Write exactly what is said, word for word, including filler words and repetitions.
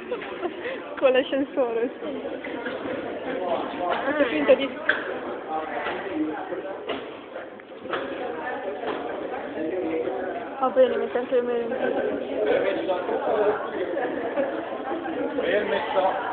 Con l'ascensore. Faccio finta di... Va bene, mi sento io. Permesso. Permesso.